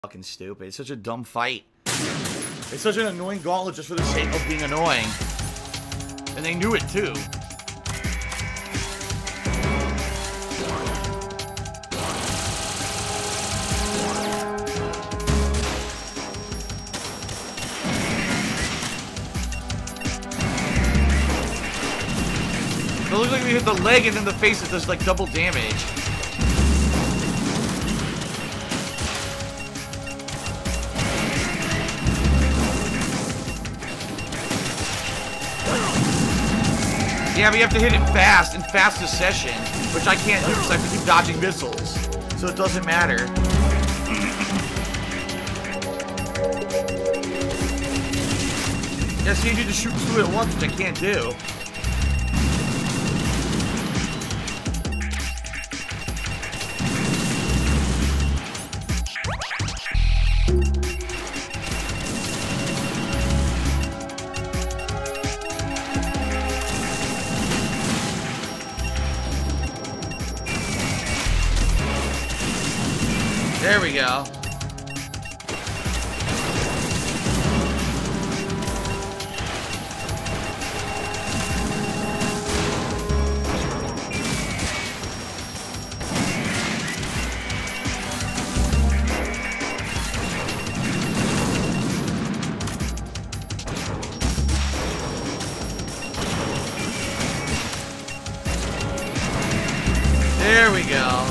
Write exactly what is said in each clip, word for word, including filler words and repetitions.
Fucking stupid. It's such a dumb fight. It's such an annoying gauntlet just for the sake of being annoying. And they knew it too. It looks like we hit the leg and then the face that does like double damage. Yeah, but you have to hit it fast, in fast succession, which I can't do because I have to keep dodging missiles. So it doesn't matter. Yeah, so you need to shoot two at once, which I can't do. There we go. There we go.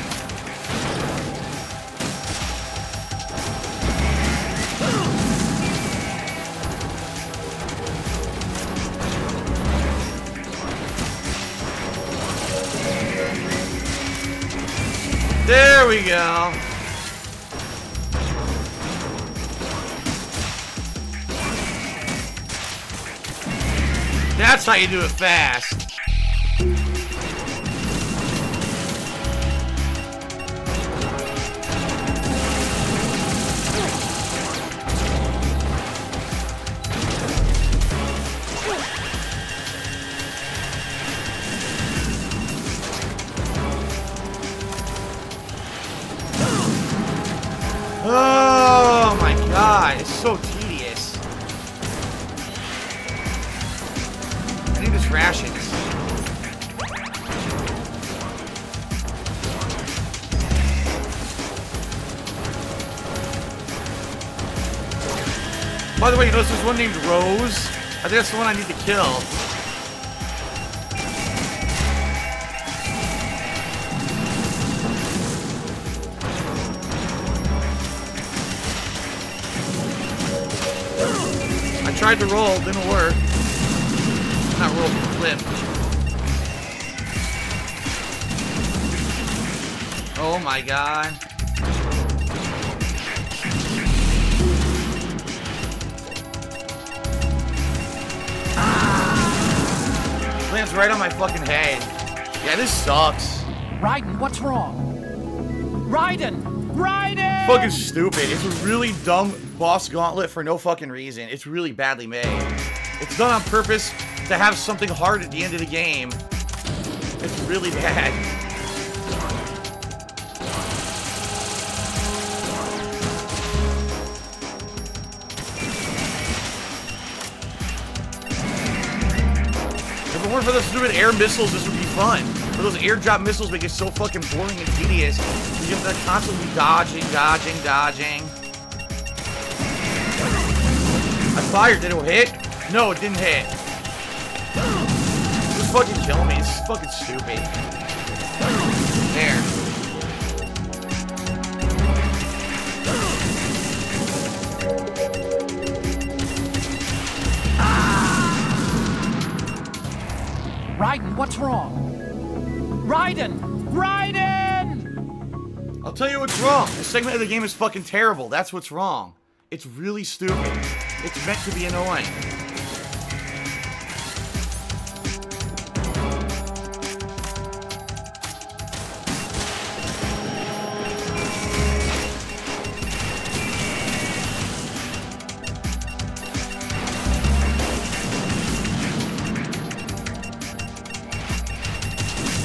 There we go. That's how you do it fast. Oh my god, it's so tedious. I need this rations. By the way, you notice there's one named Rose? I think that's the one I need to kill. Tried to roll, didn't work. Not roll, flip. Oh my god. Ah! Lands right on my fucking head. Yeah, this sucks. Raiden, what's wrong? Raiden! Raiden! Fucking stupid. It's a really dumb boss gauntlet for no fucking reason. It's really badly made. It's done on purpose to have something hard at the end of the game. It's really bad. If it weren't for the stupid air missiles, this would be fun. But those airdrop missiles make it so fucking boring and tedious. You have to constantly dodging, dodging, dodging. I fired. Did it hit? No, it didn't hit. Just fucking kill me. This is fucking stupid. There. Raiden, what's wrong? Raiden! Raiden! I'll tell you what's wrong. This segment of the game is fucking terrible. That's what's wrong. It's really stupid. It's meant to be annoying.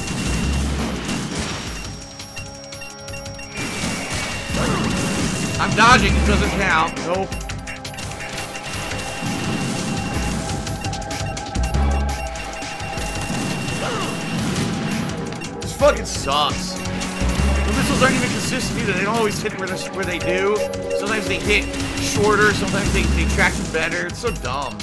I'm Dodging doesn't count. Nope. This fucking sucks. The missiles aren't even consistent either. They don't always hit where, where they do. Sometimes they hit shorter. Sometimes they, they track you better. It's so dumb.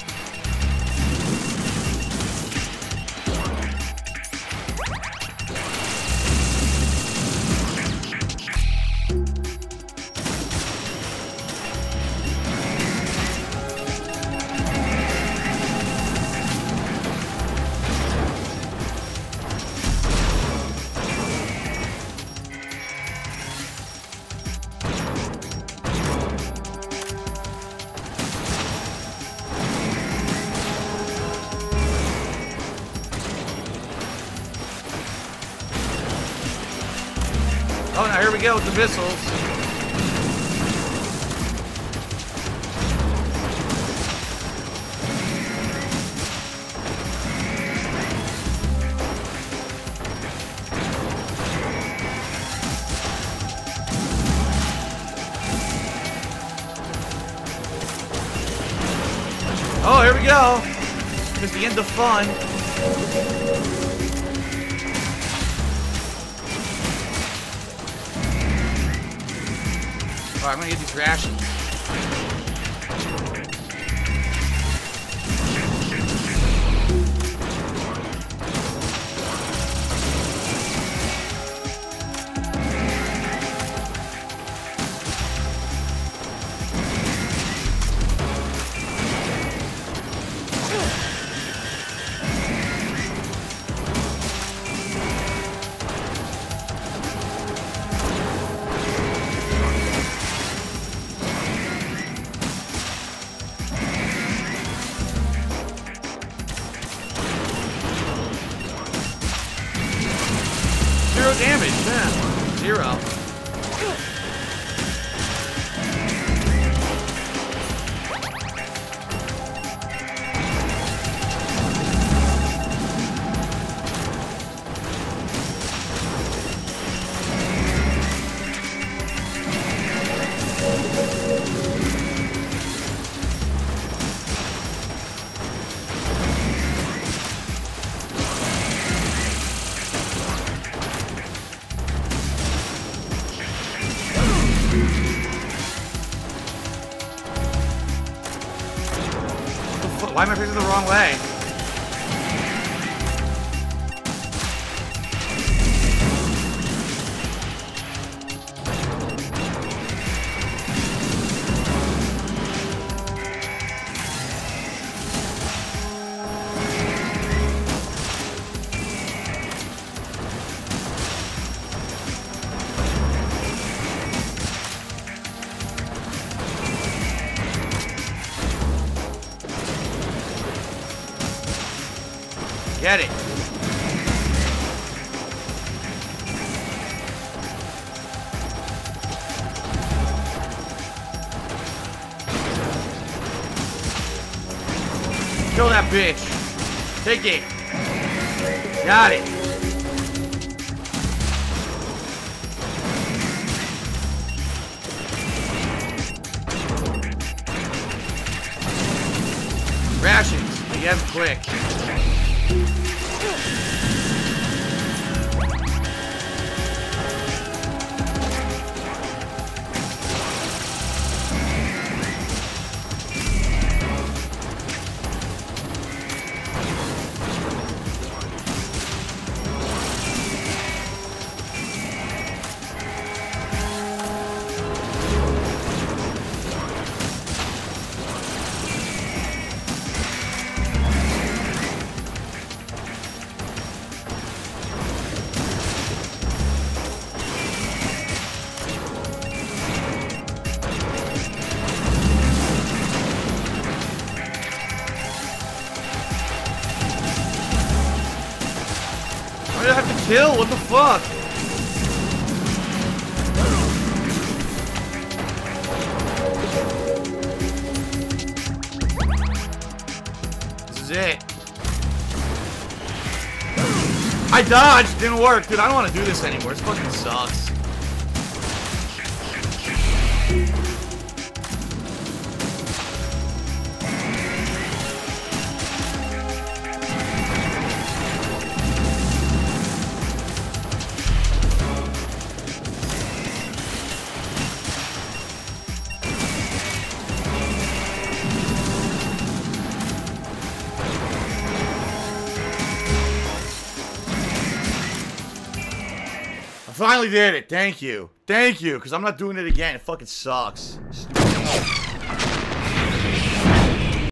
Oh, now here we go with the missiles. Oh, here we go. It's the end of fun. Alright, I'm gonna get these rations. Zero damage, man. Zero. Why am I facing the wrong way? Get it. Kill that bitch. Take it. Got it. Rations. Again, quick. Why did I have to kill? What the fuck? This is it. I dodged, didn't work. Dude, I don't want to do this anymore. This fucking sucks. I finally did it. Thank you. Thank you, because I'm not doing it again. It fucking sucks. Stupid